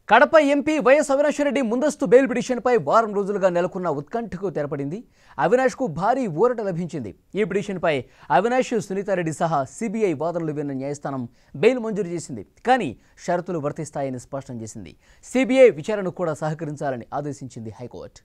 Kadapa MP YS Avinash Reddy ముందస్తు bail పిటిషన్పై వారం రోజులుగా నెలకొన్న ఉత్కంఠకు తెరపడింది. అవినాష్కు భారీ ఊరట లభించింది. ఈ పిటిషన్పై అవినాష్, సునీతారెడ్డి సహా సిబిఐ వాదనలు విన్న న్యాయస్థానం బెయిల్ మంజూరు చేసింది. కానీ షరతులు వర్తిస్తాయని స్పష్టం చేసింది. సిబిఐ విచారణకు కూడా సహకరించాలని ఆదేశించింది హైకోర్టు.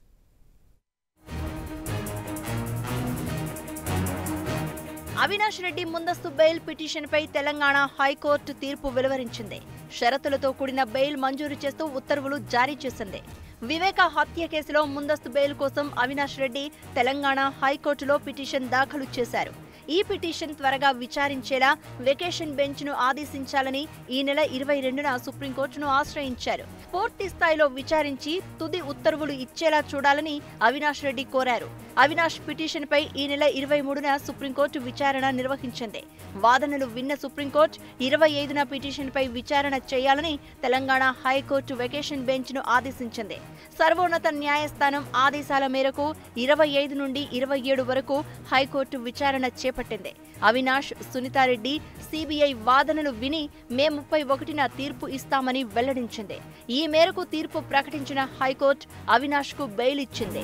అవినాష్ రెడ్డి ముందస్తు బెయిల్ పిటిషన్పై తెలంగాణ హైకోర్టు తీర్పు వెలువరించింది. షరతులతో కూడిన బెయిల్ మంజూరు చేస్తూ ఉత్తర్వులు జారీ చేసింది. వివేక హత్య కేసులో ముందస్తు బెయిల్ కోసం అవినాష్ రెడ్డి తెలంగాణ హైకోర్టులో పిటిషన్ దాఖలు చేశారు. ఈ పిటిషన్ త్వరగా విచారించేలా వెకేషన్ బెంచ్ను ఆదేశించాలని ఈ నెల 22న సుప్రీంకోర్టును ఆశ్రయించారు. పూర్తి స్థాయిలో విచారించి తుది ఉత్తర్వులు ఇచ్చేలా చూడాలని అవినాష్ రెడ్డి కోరారు. అవినాష్ పిటిషన్పై ఈ నెల 23న సుప్రీంకోర్టు విచారణ నిర్వహించింది. వాదనలు విన్న సుప్రీంకోర్టు 25న పిటిషన్పై విచారణ చేయాలని తెలంగాణ హైకోర్టు వెకేషన్ బెంచ్ను ఆదేశించింది. సర్వోన్నత న్యాయస్థానం ఆదేశాల మేరకు 25 నుండి 27 వరకు హైకోర్టు విచారణ చేపట్టింది. అవినాష్, సునీతారెడ్డి సిబిఐ వాదనలు విని మే 31న తీర్పు ఇస్తామని వెల్లడించింది. ఈ మేరకు తీర్పు ప్రకటించిన హైకోర్టు అవినాష్కు బెయిల్ ఇచ్చింది.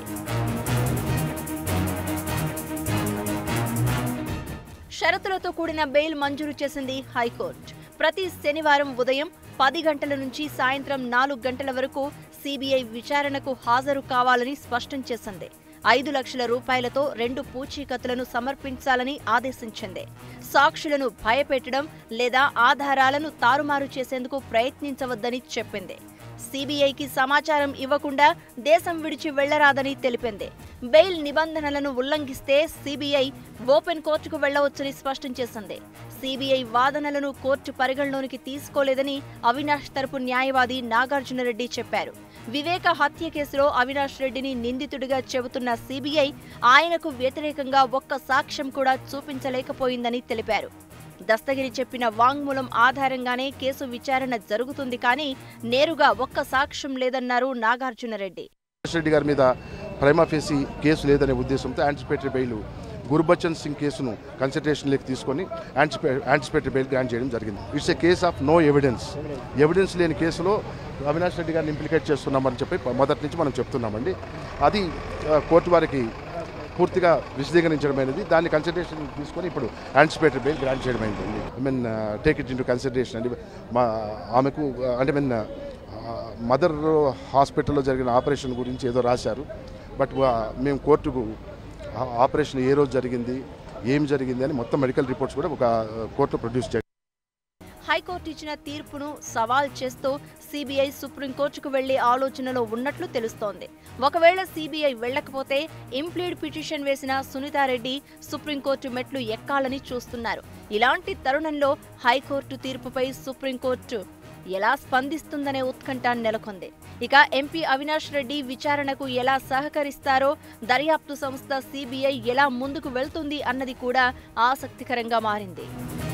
షరతులతో కూడిన బెయిల్ మంజూరు చేసింది హైకోర్టు. ప్రతి శనివారం ఉదయం 10 గంటల నుంచి సాయంత్రం 4 గంటల వరకు సిబిఐ విచారణకు హాజరు కావాలని స్పష్టం చేసింది. 5 లక్షల రూపాయలతో 2 పూచీకత్తులను సమర్పించాలని ఆదేశించింది. సాక్షులను భయపెట్టడం లేదా ఆధారాలను తారుమారు చేసేందుకు ప్రయత్నించవద్దని చెప్పింది. సిబిఐకి సమాచారం ఇవ్వకుండా దేశం విడిచి వెళ్లరాదని తెలిపింది. బెయిల్ నిబంధనలను ఉల్లంఘిస్తే సిబిఐ ఓపెన్ కోర్టుకు వెళ్లవచ్చని స్పష్టం చేసింది. సిబిఐ వాదనలను కోర్టు పరిగణలోనికి తీసుకోలేదని అవినాష్ తరపు న్యాయవాది నాగార్జునరెడ్డి చెప్పారు. వివేక హత్య కేసులో అవినాష్ రెడ్డిని నిందితుడిగా చెబుతున్న సిబిఐ ఆయనకు వ్యతిరేకంగా ఒక్క సాక్ష్యం కూడా చూపించలేకపోయిందని తెలిపారు. దస్తగిరి చెప్పిన వాంగ్మూలం ఆధారంగానే కేసు విచారణ జరుగుతుంది, కానీ నేరుగా ఒక్క సాక్ష్యం లేదన్నారు నాగార్జునరెడ్డి. రెడ్డి గారి మీద ప్రైమా ఫేసి కేసు లేదనే ఉద్దేశంతో యాంటిసిపేటరీ బెయిల్ గుర్బచ్చన్ సింగ్ కేసును కన్సిడరేషన్లోకి తీసుకొని యాంటిసిపేటరీ బెయిల్ గ్రాంట్ చేయడం జరిగింది. It's a case of no evidence లేని కేసులో అవినాష్ రెడ్డి గారిని ఇంప్లికేట్ చేస్తున్నామని చెప్పి మొదటి నుంచి మనం చెప్తున్నామండి. అది కోర్టు వారికి పూర్తిగా విశదీకరించడమైనది. దాన్ని కన్సిడరేషన్ తీసుకొని ఇప్పుడు యాంటిసిపేటరీ బెయిల్ గ్రాంట్ చేయడమైంది. Take it in to consideration అండి. ఆమెకు మదర్ హాస్పిటల్లో జరిగిన ఆపరేషన్ గురించి ఏదో రాశారు. బట్ మేము కోర్టుకు ఆపరేషన్ ఏ రోజు జరిగింది, ఏం జరిగింది అని మొత్తం మెడికల్ రిపోర్ట్స్ కూడా ఒక కోర్టులో ప్రొడ్యూస్ చేయాలి. హైకోర్టు ఇచ్చిన తీర్పును సవాల్ చేస్తూ సిబిఐ సుప్రీంకోర్టుకు వెళ్లే ఆలోచనలో ఉన్నట్లు తెలుస్తోంది. ఒకవేళ సిబిఐ వెళ్లకపోతే ఇంప్లీడ్ పిటిషన్ వేసిన సునీతారెడ్డి సుప్రీంకోర్టు మెట్లు ఎక్కాలని చూస్తున్నారు. ఇలాంటి తరుణంలో హైకోర్టు తీర్పుపై సుప్రీంకోర్టు ఎలా స్పందిస్తుందనే ఉత్కంఠ నెలకొంది. ఇక ఎంపీ అవినాష్ రెడ్డి విచారణకు ఎలా సహకరిస్తారో, దర్యాప్తు సంస్థ సిబిఐ ఎలా ముందుకు వెళ్తుంది అన్నది కూడా ఆసక్తికరంగా మారింది.